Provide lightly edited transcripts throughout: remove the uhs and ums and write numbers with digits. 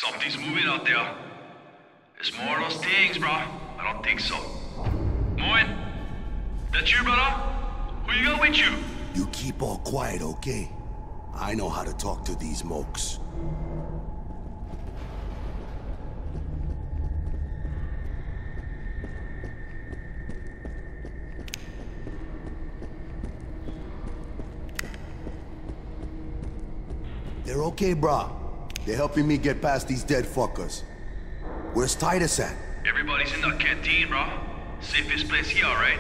Something's moving out there. It's more of those things, bro. I don't think so. Moin, that you, brother? Who you got with you? You keep all quiet, okay? I know how to talk to these mokes. They're okay, brah. They're helping me get past these dead fuckers. Where's Titus at? Everybody's in that canteen, bro. Safest place here, alright?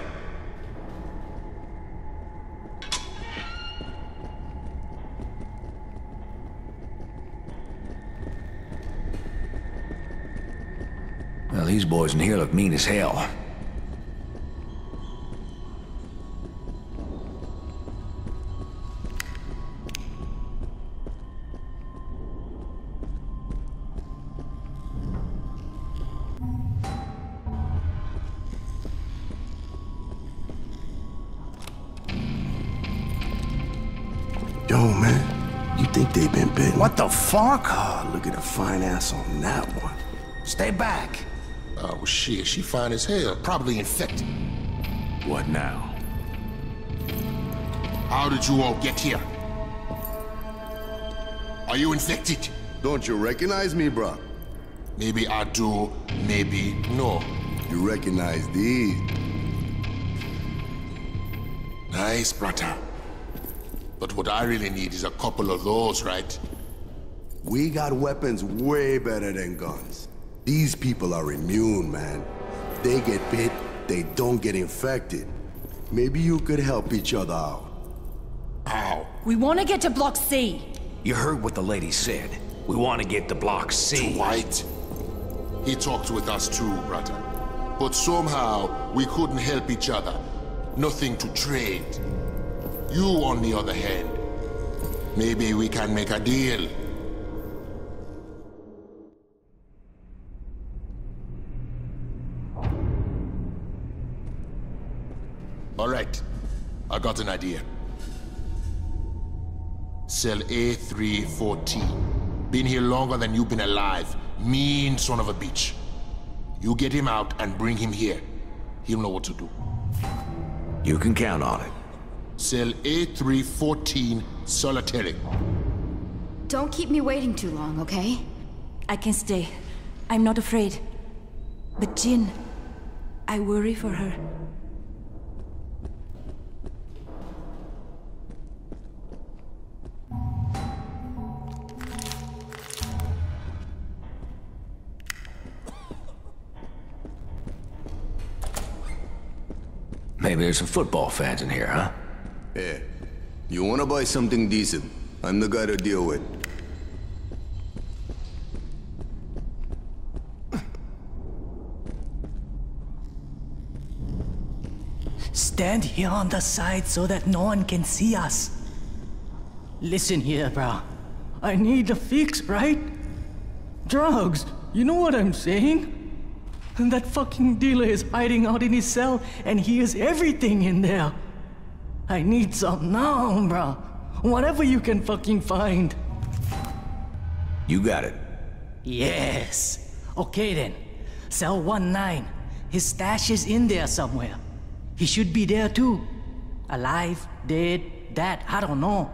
Well, these boys in here look mean as hell. Yo, man, you think they've been bitten? What the fuck? Oh, look at the fine ass on that one. Stay back. Oh, shit, she fine as hell. Probably infected. What now? How did you all get here? Are you infected? Don't you recognize me, bruh? Maybe I do, maybe no. You recognize these? Nice, brother. But what I really need is a couple of those, right? We got weapons way better than guns. These people are immune, man. They get bit, they don't get infected. Maybe you could help each other out. How? We want to get to Block C. You heard what the lady said. We want to get to Block C. Dwight? He talked with us too, brother. But somehow, we couldn't help each other. Nothing to trade. You, on the other hand, maybe we can make a deal. All right, I got an idea. Cell A314. Been here longer than you've been alive. Mean son of a bitch. You get him out and bring him here. He'll know what to do. You can count on it. Cell A314, solitary. Don't keep me waiting too long, okay? I can stay. I'm not afraid. But Jin, I worry for her. Maybe there's some football fans in here, huh? Yeah. You wanna buy something decent? I'm the guy to deal with. Stand here on the side so that no one can see us. Listen here, bro. I need a fix, right? Drugs. You know what I'm saying? And that fucking dealer is hiding out in his cell, and he has everything in there. I need some now, bro. Whatever you can fucking find. You got it. Yes. Okay then. Cell 19. His stash is in there somewhere. He should be there too. Alive, dead, that, I don't know.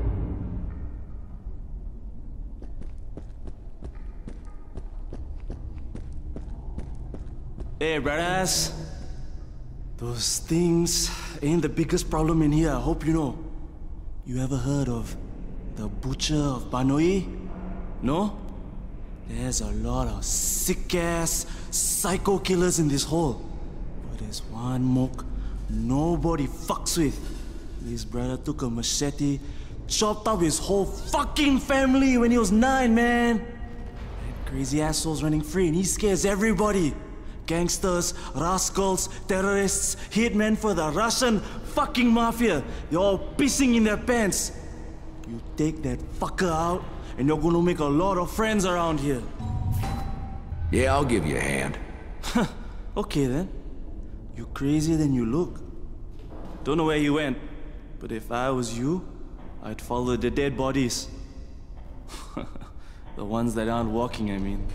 Hey, brothers. Those things ain't the biggest problem in here, I hope you know. You ever heard of the Butcher of Banoi? No? There's a lot of sick-ass psycho killers in this hole. But there's one moke nobody fucks with. This brother took a machete, chopped up his whole fucking family when he was 9, man. That crazy asshole's running free and he scares everybody. Gangsters, rascals, terrorists, hitmen for the Russian fucking mafia. They're all pissing in their pants. You take that fucker out, and you're gonna make a lot of friends around here. Yeah, I'll give you a hand. Okay then. You're crazier than you look. Don't know where he went, but if I was you, I'd follow the dead bodies. The ones that aren't walking, I mean.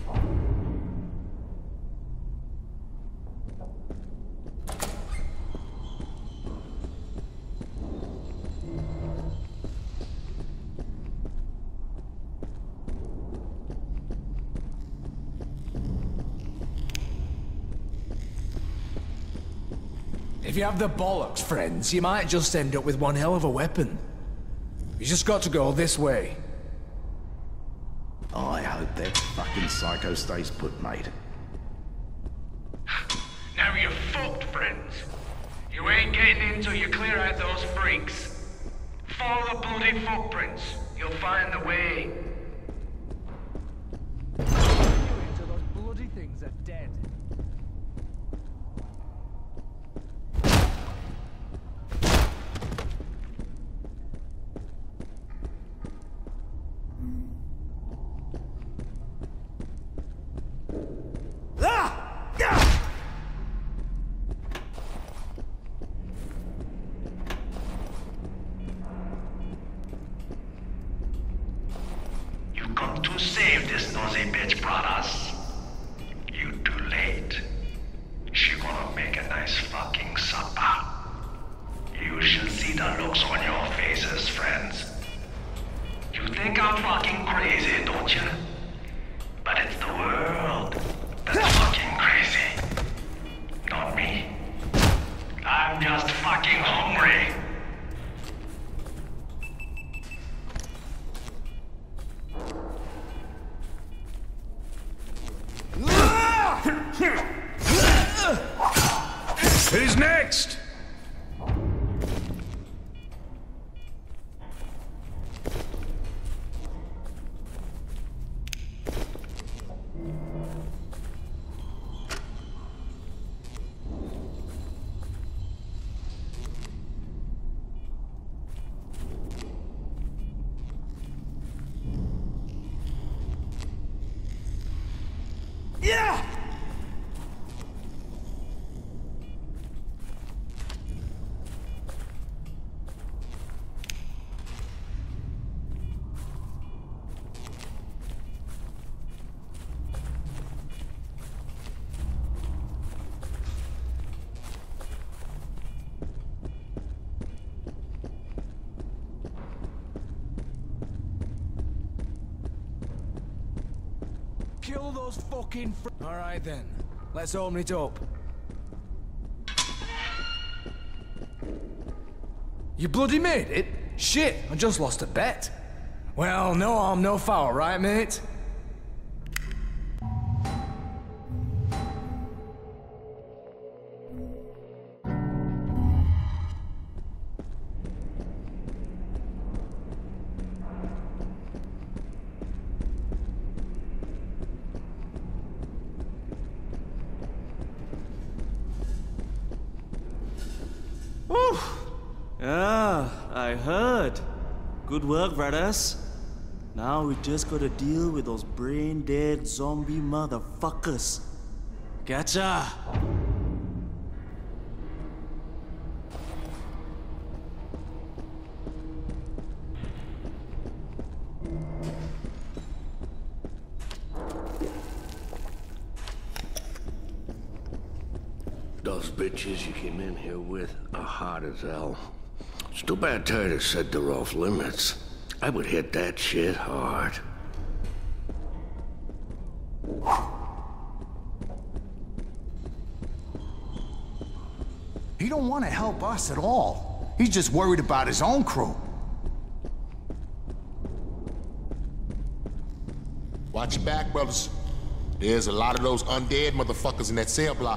If you have the bollocks, friends, you might just end up with one hell of a weapon. You just got to go this way. I hope that fucking psycho stays put, mate. Now you're fucked, friends. You ain't getting in till you clear out those freaks. Follow the bloody footprints. You'll find the way. Those bloody things are dead. You come to save this nosy bitch, brothers. You too late. She gonna make a nice fucking supper. You should see the looks on your faces, friends. You think I'm fucking crazy, don't you? But it's the world that's fucking crazy. Not me. I'm just fucking hungry. Who's next? Kill those fucking Alright then, let's open it up. You bloody made it? Shit, I just lost a bet. Well, no harm, no foul, right, mate? Yeah, I heard. Good work, brothers. Now we just gotta deal with those brain-dead zombie motherfuckers. Gotcha! Those bitches you came in here with are hard as hell. It's too bad Titus said they're off limits. I would hit that shit hard. He don't want to help us at all. He's just worried about his own crew. Watch your back, brothers. There's a lot of those undead motherfuckers in that cell block.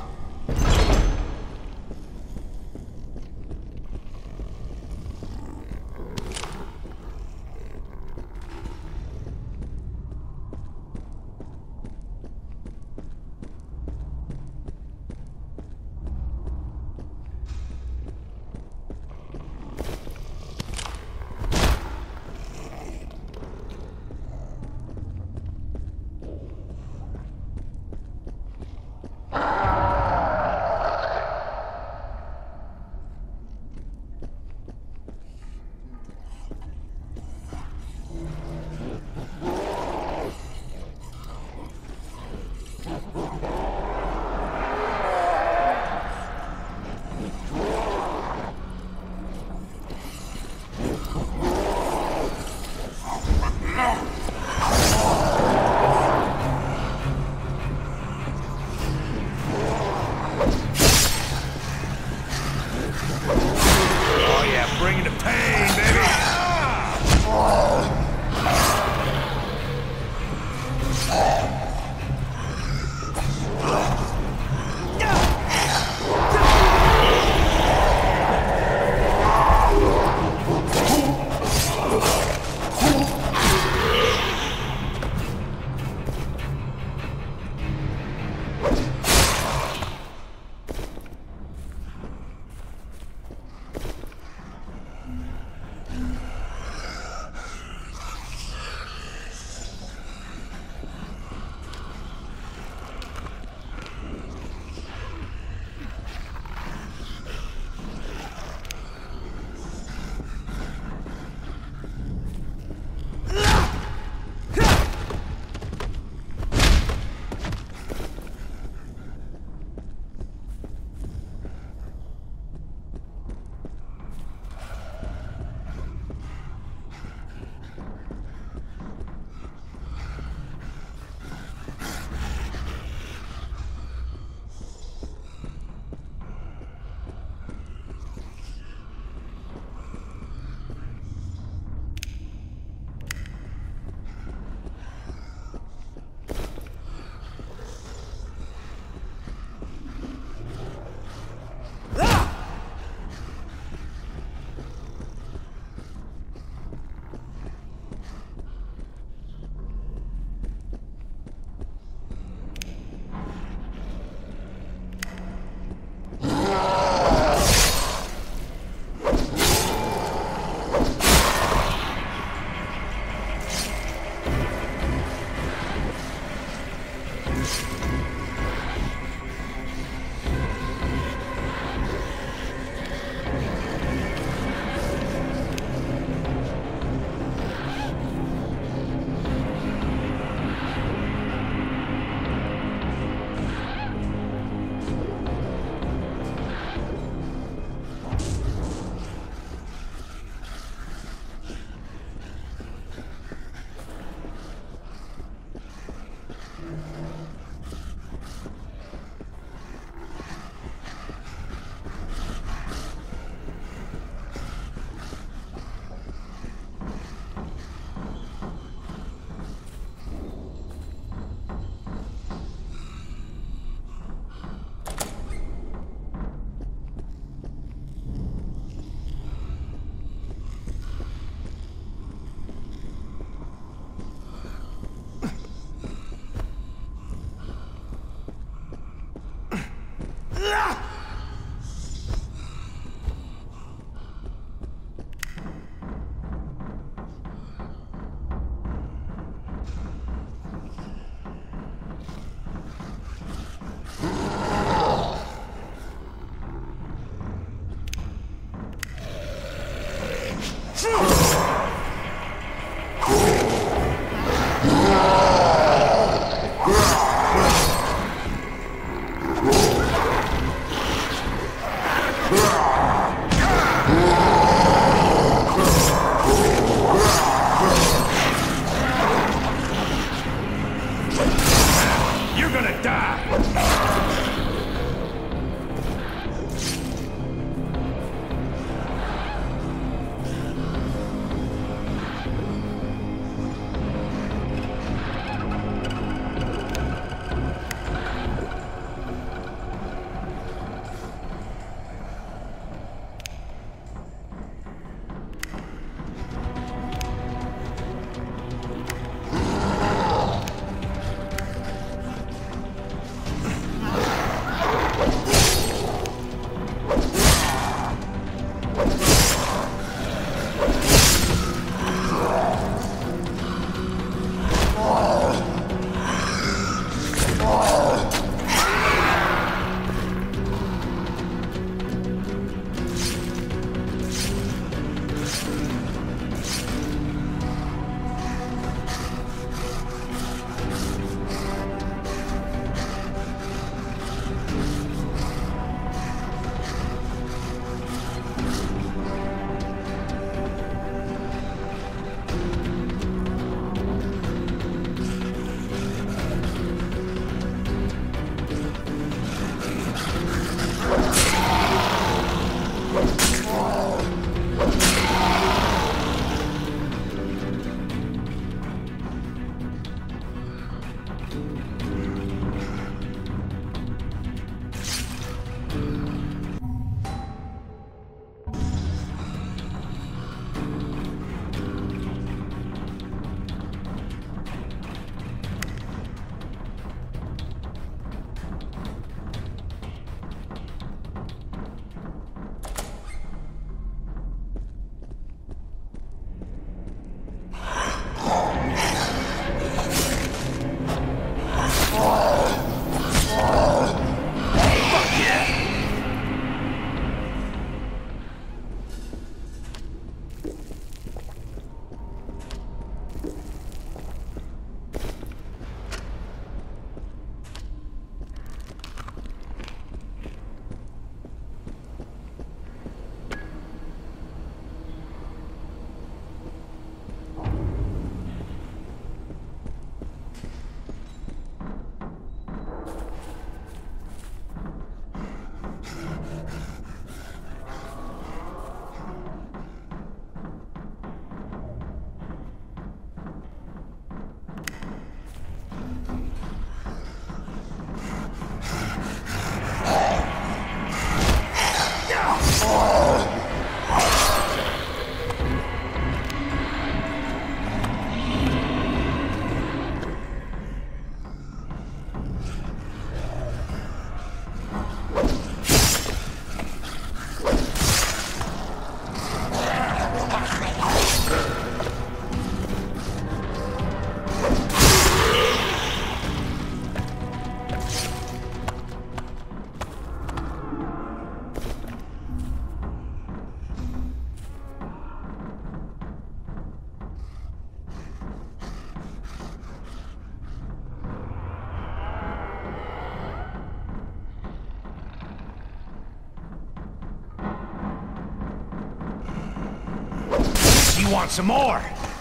You want some more?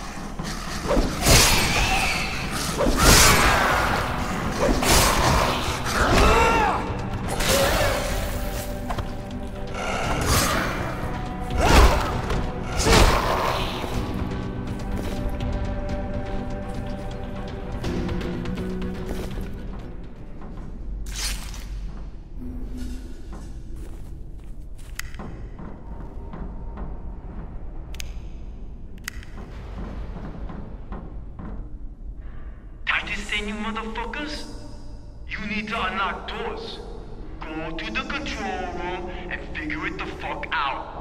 You motherfuckers? You need to unlock doors. Go to the control room and figure it the fuck out.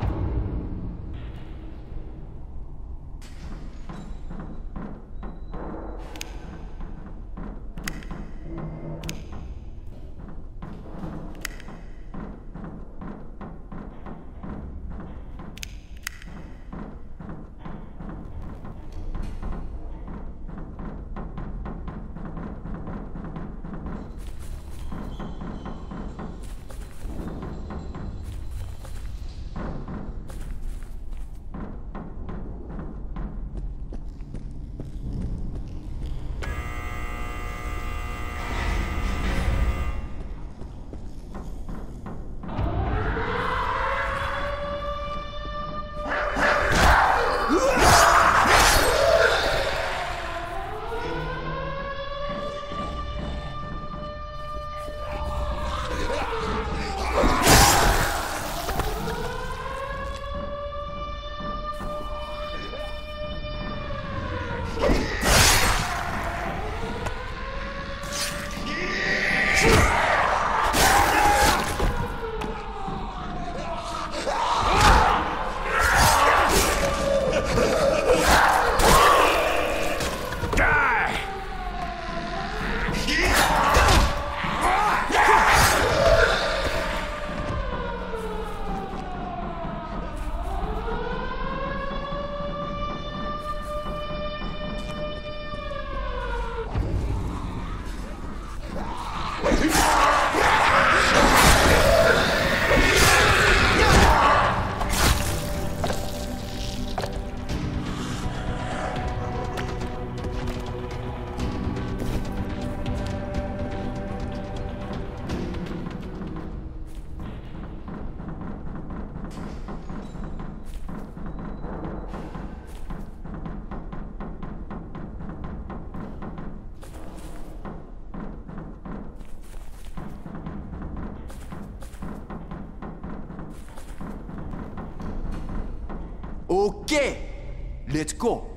Okay, let's go.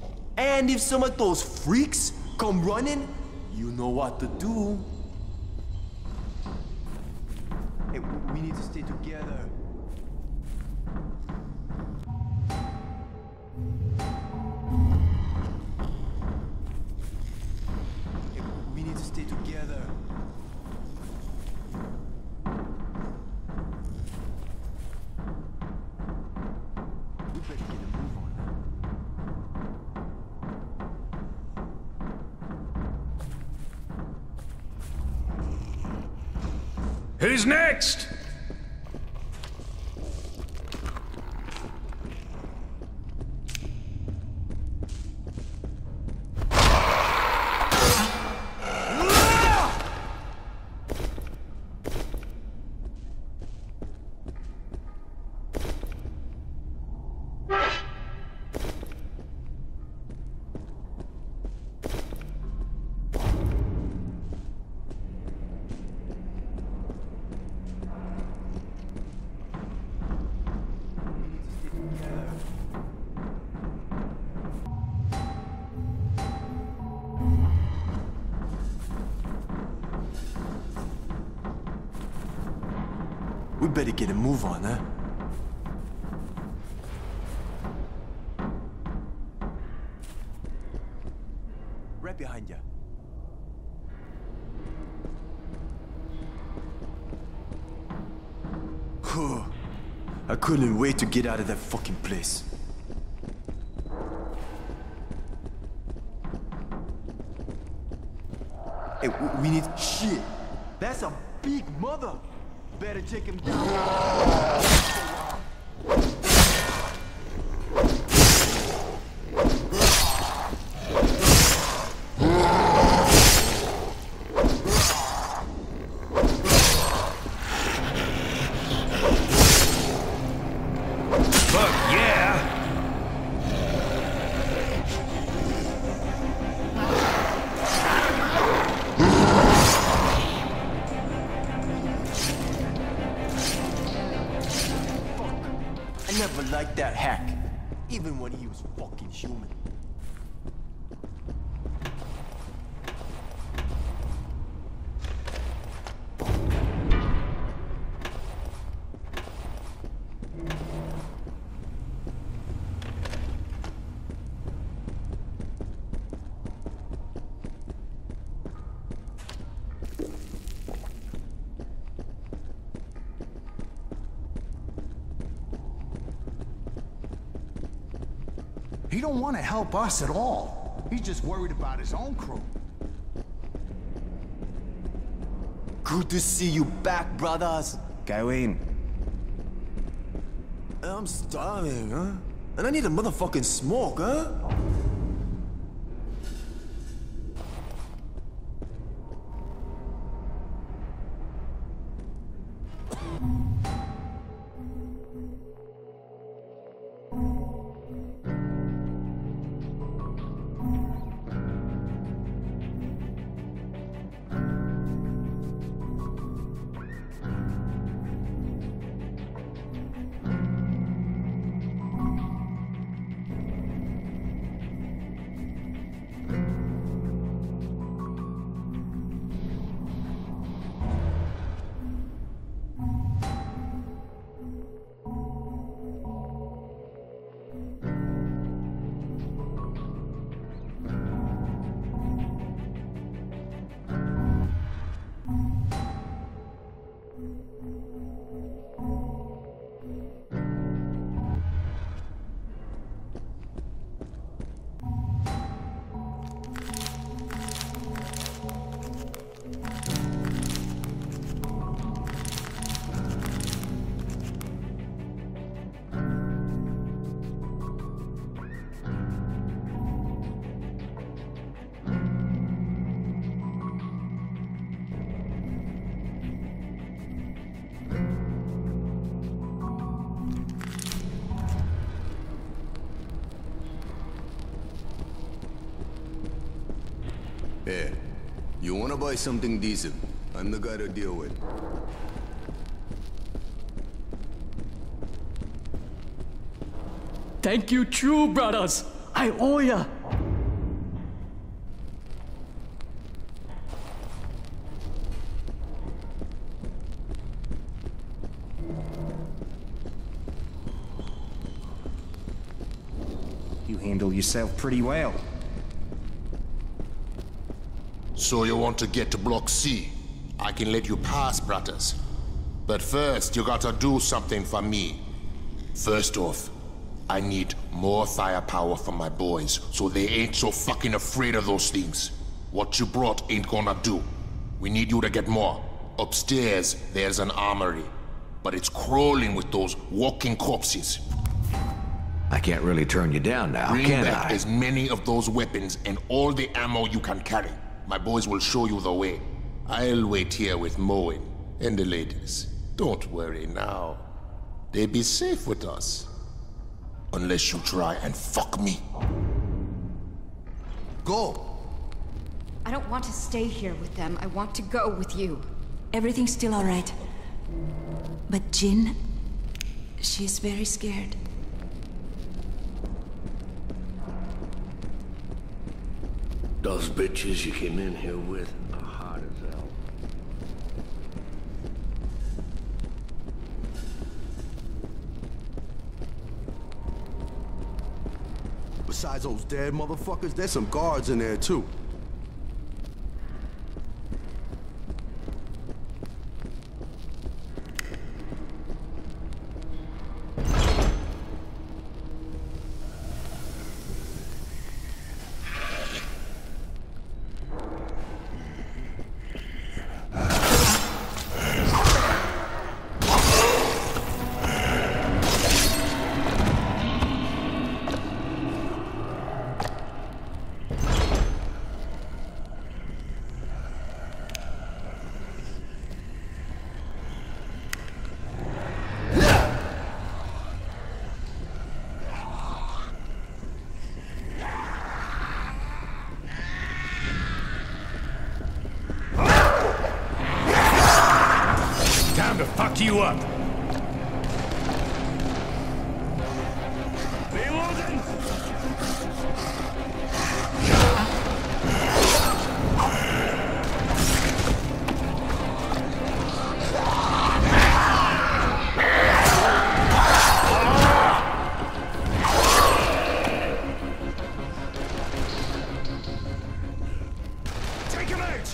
And if some of those freaks come running, you know what to do. Hey, we need to stay together. Hey, we need to stay together. We better get a move on. Who's next? We better get a move on, huh? Right behind you. I couldn't wait to get out of that fucking place. Hey, we need... Shit! That's a big mother! Better take him down. I never liked that hack, even when he was fucking human. He don't want to help us at all. He's just worried about his own crew. Good to see you back, brothers. Gawain. I'm starving, huh? And I need a motherfucking smoke, huh? Hey, you wanna buy something decent? I'm the guy to deal with. Thank you, true brothers. I owe ya. You handle yourself pretty well. So you want to get to Block C? I can let you pass, brothers. But first, you gotta do something for me. First off, I need more firepower for my boys, so they ain't so fucking afraid of those things. What you brought ain't gonna do. We need you to get more. Upstairs, there's an armory, but it's crawling with those walking corpses. I can't really turn you down now, Bring can back I? as many of those weapons and all the ammo you can carry. My boys will show you the way. I'll wait here with Moen and the ladies. Don't worry now. They'll be safe with us. Unless you try and fuck me. Go! I don't want to stay here with them. I want to go with you. Everything's still all right. But Jin, she's very scared. Those bitches you came in here with are hard as hell. Besides those dead motherfuckers, there's some guards in there too. Fuck you up! Reloading! Take him out!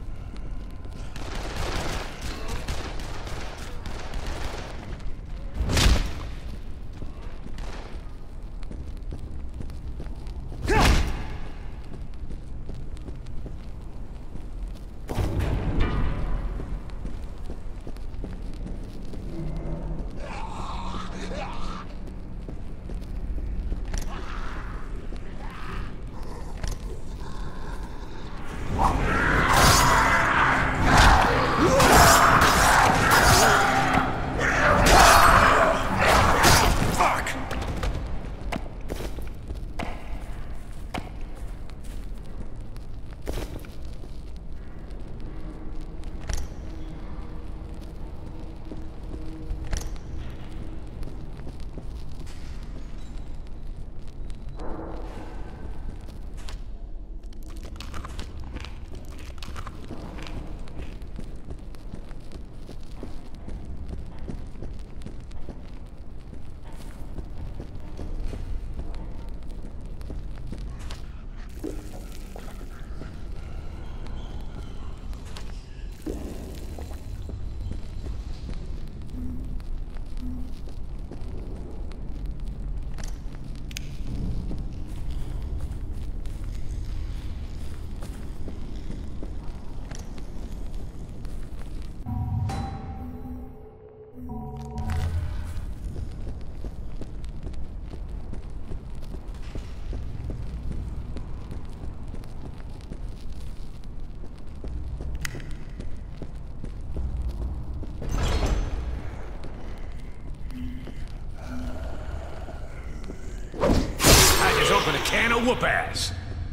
Open a can of whoop-ass.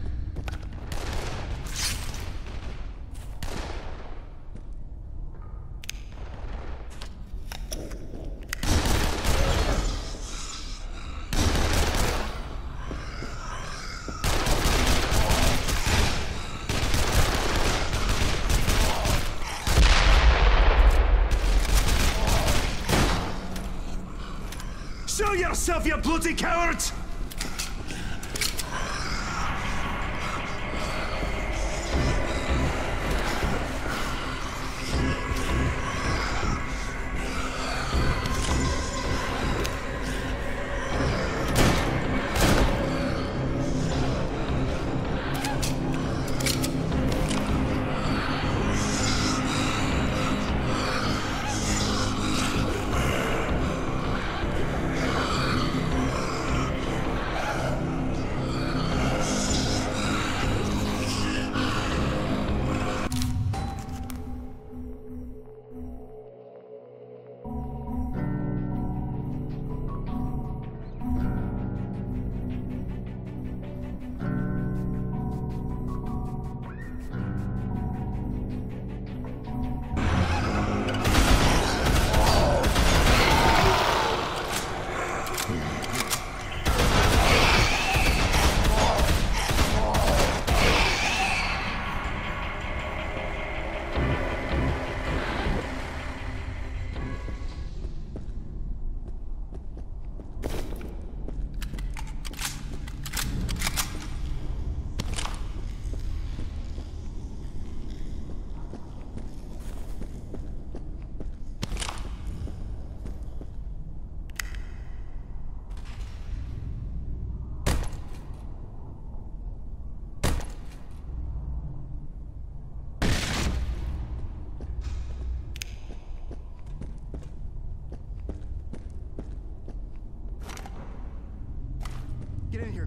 Show yourself, you bloody coward!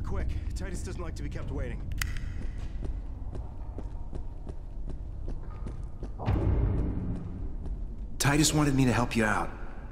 quick. Titus doesn't like to be kept waiting. Titus wanted me to help you out.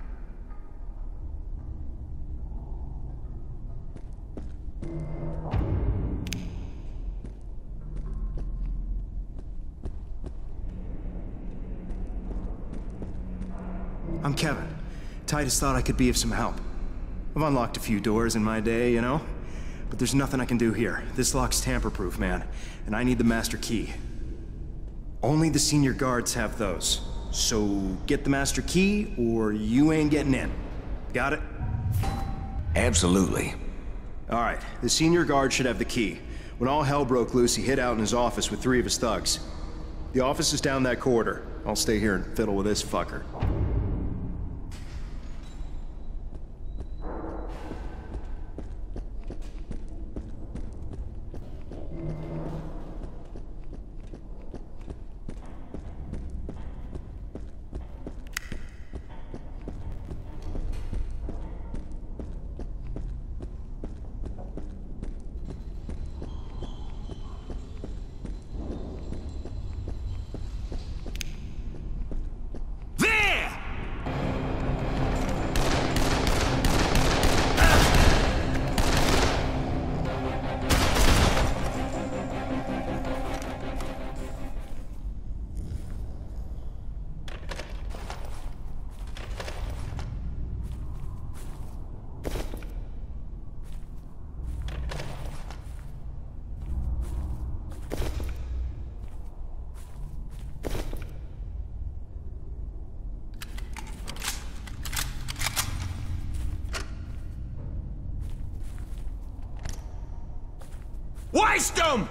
I'm Kevin. Titus thought I could be of some help. I've unlocked a few doors in my day, you know? But there's nothing I can do here. This lock's tamper-proof, man. And I need the master key. Only the senior guards have those. So get the master key, or you ain't getting in. Got it? Absolutely. All right, the senior guard should have the key. When all hell broke loose, he hid out in his office with 3 of his thugs. The office is down that corridor. I'll stay here and fiddle with this fucker. Waste 'em!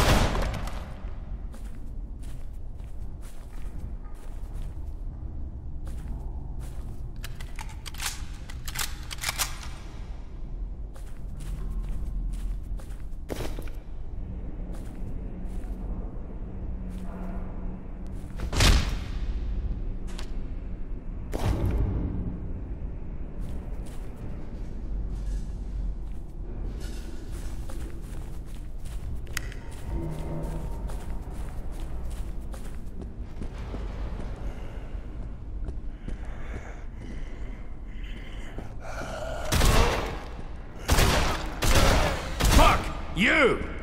You!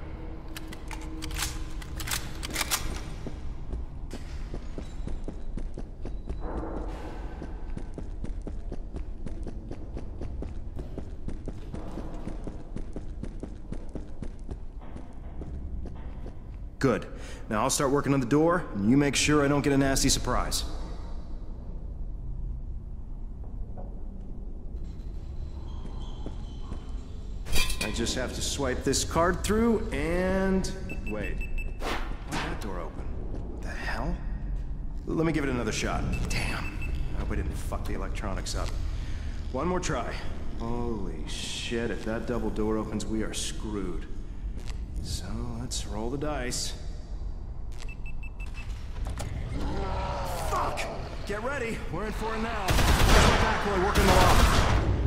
Good. Now I'll start working on the door, and you make sure I don't get a nasty surprise. I just have to swipe this card through, and... wait. Why'd that door open? What the hell? Let me give it another shot. Damn. I hope I didn't fuck the electronics up. One more try. Holy shit, if that double door opens, we are screwed. So, let's roll the dice. Fuck! Get ready, we're in for it now. Come back while I work in the loft.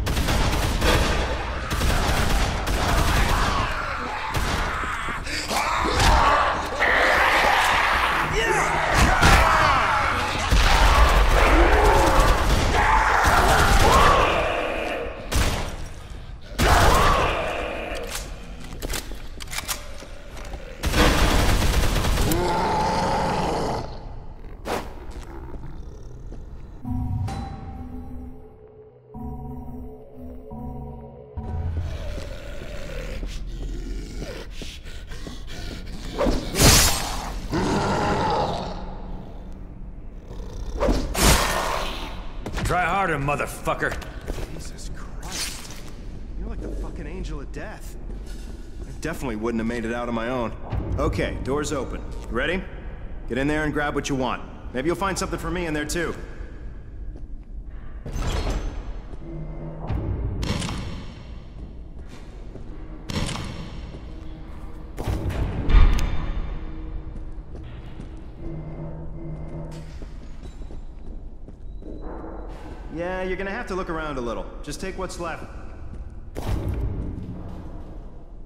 Try harder, motherfucker. Jesus Christ. You're like the fucking angel of death. I definitely wouldn't have made it out on my own. Okay, door's open. Ready? Get in there and grab what you want. Maybe you'll find something for me in there too. Yeah, you're gonna have to look around a little. Just take what's left.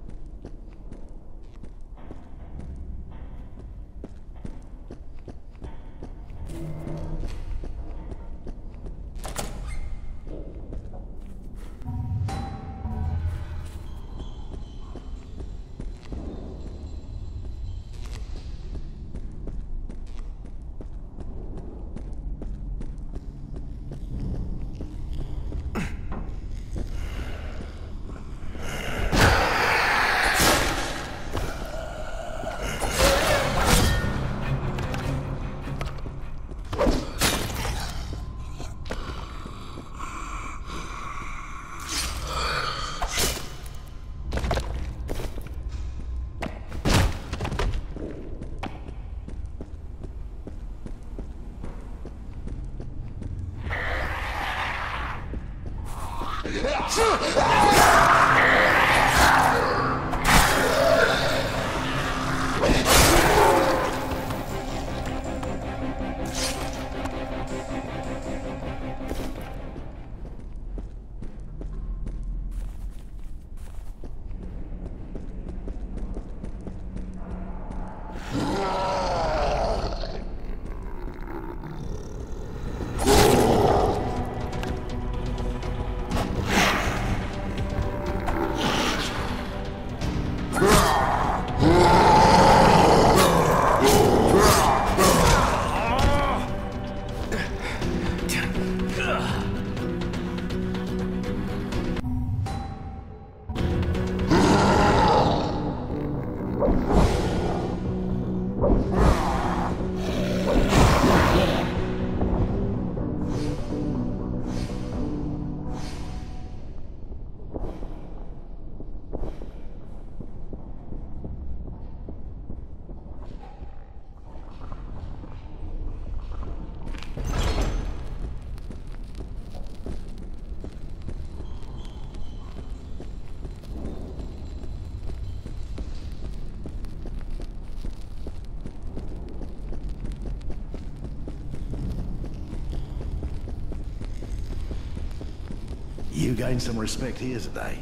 You gained some respect here today.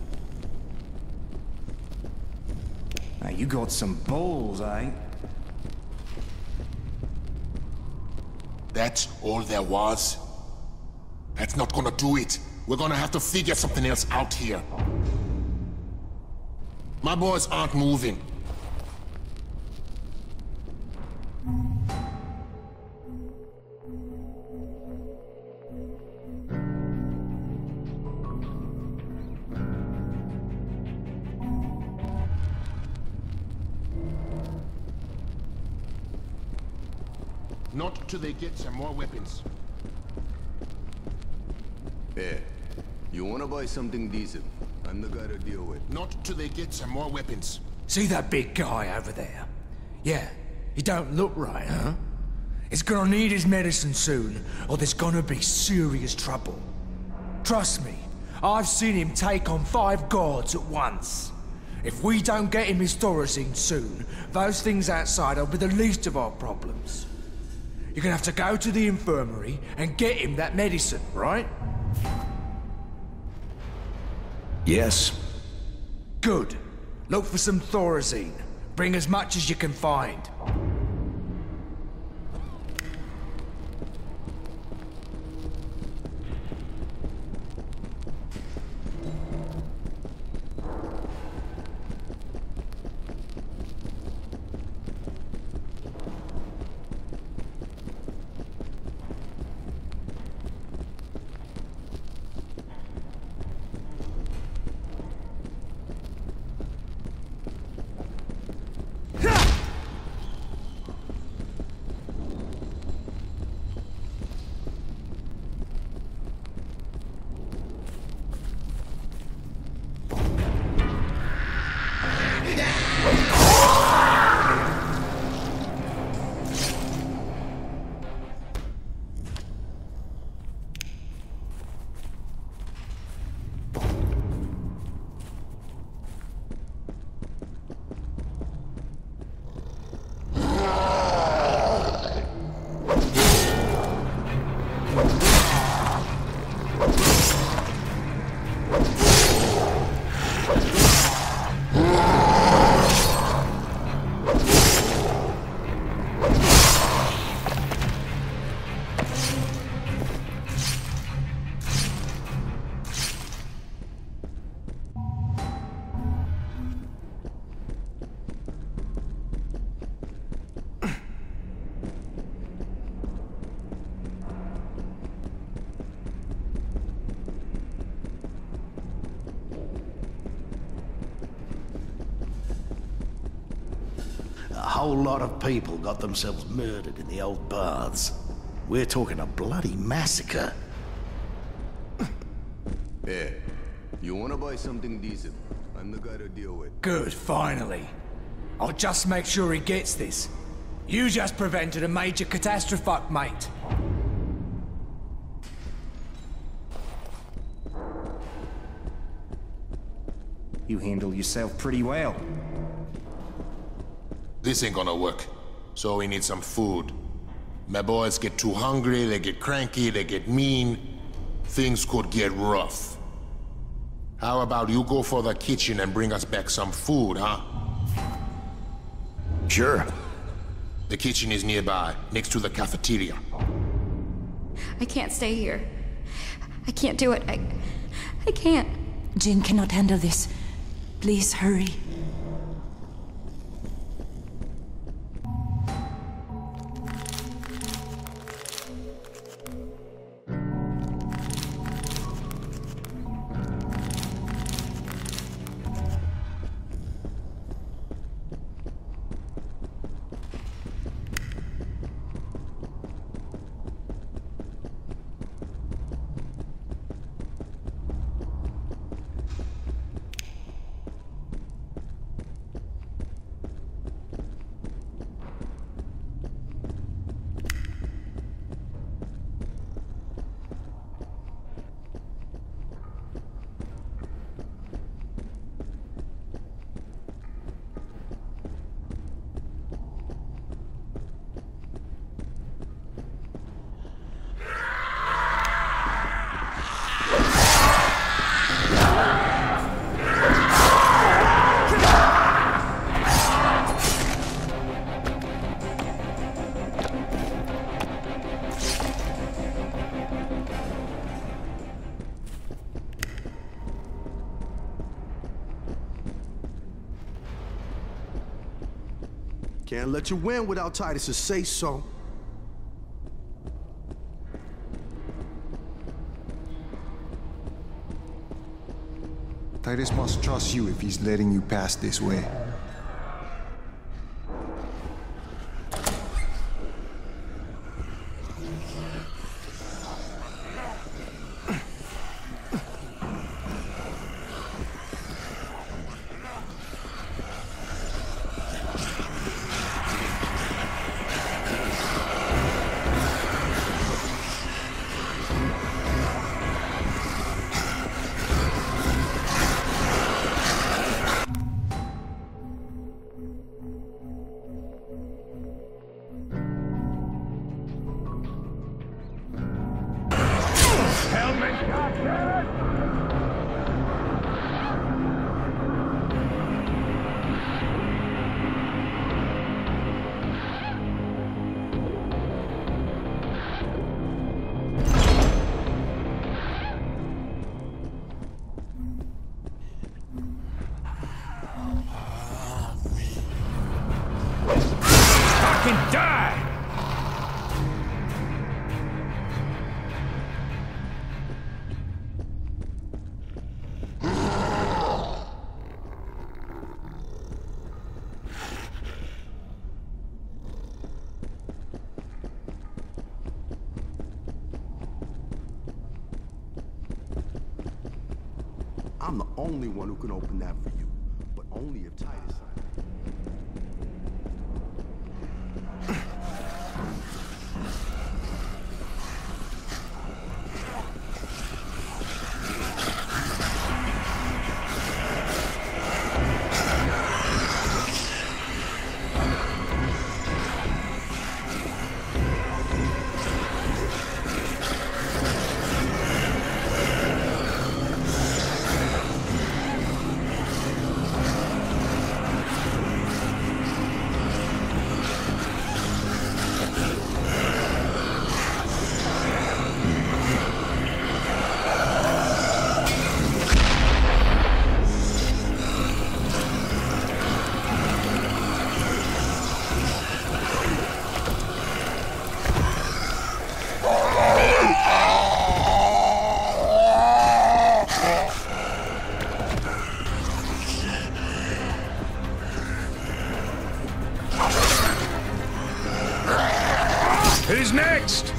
Now you got some balls, eh? That's all there was? That's not gonna do it. We're gonna have to figure something else out here. My boys aren't moving. Not till they get some more weapons. Hey, you wanna buy something decent? I'm the guy to deal with. Not till they get some more weapons. See that big guy over there? Yeah, he don't look right, huh? He's gonna need his medicine soon, or there's gonna be serious trouble. Trust me, I've seen him take on 5 guards at once. If we don't get him his Thorazine soon, those things outside will be the least of our problems. You're gonna have to go to the infirmary and get him that medicine, right? Yes. Good. Look for some Thorazine. Bring as much as you can find. A whole lot of people got themselves murdered in the old baths. We're talking a bloody massacre. Hey, you wanna buy something decent? I'm the guy to deal with. Good, finally. I'll just make sure he gets this. You just prevented a major catastrophe, mate. You handle yourself pretty well. This ain't gonna work. So we need some food. My boys get too hungry, they get cranky, they get mean. Things could get rough. How about you go for the kitchen and bring us back some food, huh? Sure. The kitchen is nearby, next to the cafeteria. I can't stay here. I can't do it. I can't. Jin cannot handle this. Please hurry. Can't let you win without Titus's say-so. Titus must trust you if he's letting you pass this way. I'm the only one who can open that for you, but only if Titus... Who's next?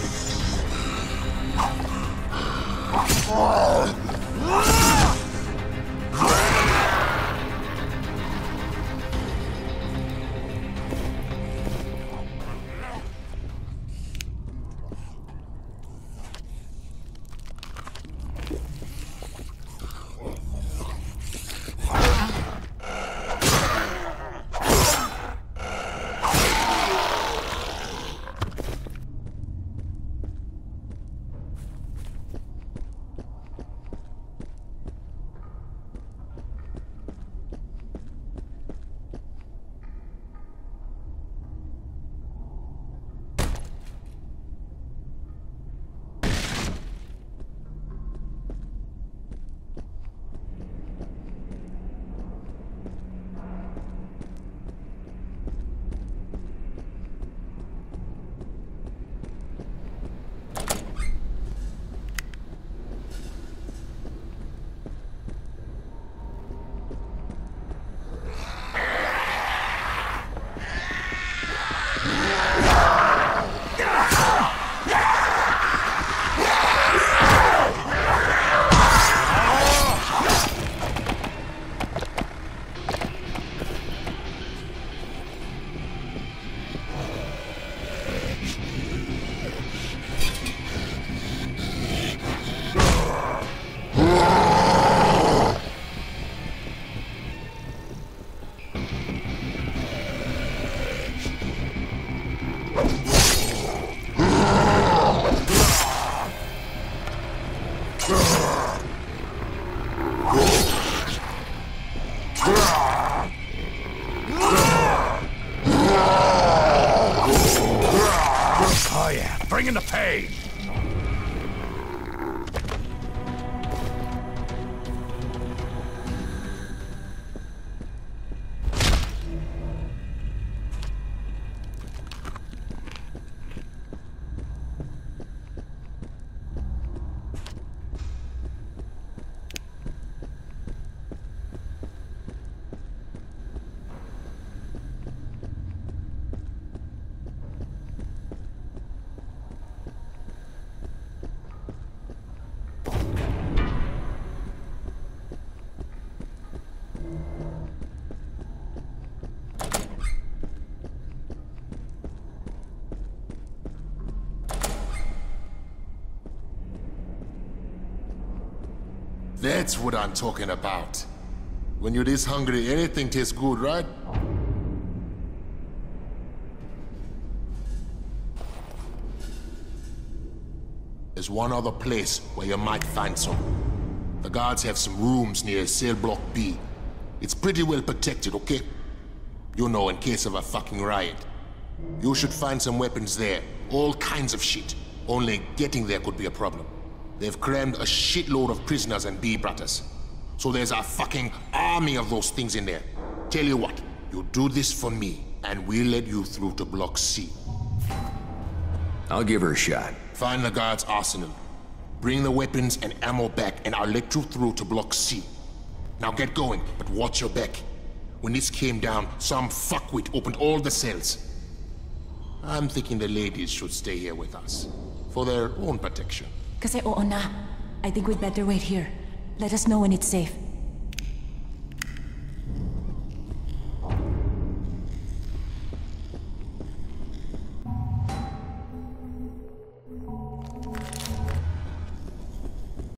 bringing the pain. That's what I'm talking about. When you're this hungry, anything tastes good, right? There's one other place where you might find some. The guards have some rooms near cell block B. It's pretty well protected, okay? You know, in case of a fucking riot. You should find some weapons there. All kinds of shit. Only getting there could be a problem. They've crammed a shitload of prisoners and B-brothers. So there's a fucking army of those things in there. Tell you what, you do this for me, and we'll let you through to Block C. I'll give her a shot. Find the guard's arsenal. Bring the weapons and ammo back, and I'll let you through to Block C. Now get going, but watch your back. When this came down, some fuckwit opened all the cells. I'm thinking the ladies should stay here with us, for their own protection. Kasi oo na. I think we'd better wait here. Let us know when it's safe.